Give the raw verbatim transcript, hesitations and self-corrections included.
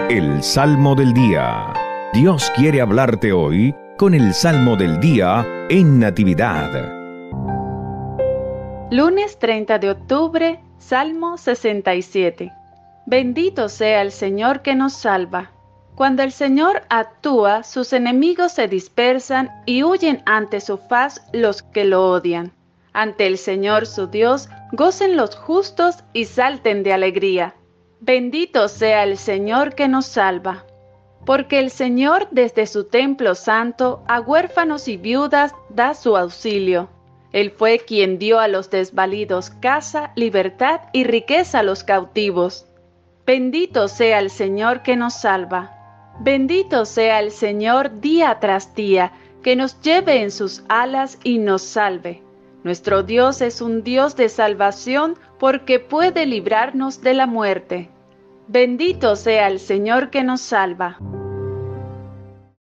El Salmo del Día. Dios quiere hablarte hoy con el Salmo del Día en Natividad. Lunes treinta de octubre, Salmo sesenta y siete. Bendito sea el Señor que nos salva. Cuando el Señor actúa, sus enemigos se dispersan y huyen ante su faz los que lo odian. Ante el Señor su Dios, gocen los justos y salten de alegría. Bendito sea el Señor que nos salva. Porque el Señor desde su templo santo a huérfanos y viudas da su auxilio. Él fue quien dio a los desvalidos casa, libertad y riqueza a los cautivos. Bendito sea el Señor que nos salva. Bendito sea el Señor día tras día, que nos lleve en sus alas y nos salve. Nuestro Dios es un Dios de salvación porque puede librarnos de la muerte. Bendito sea el Señor que nos salva.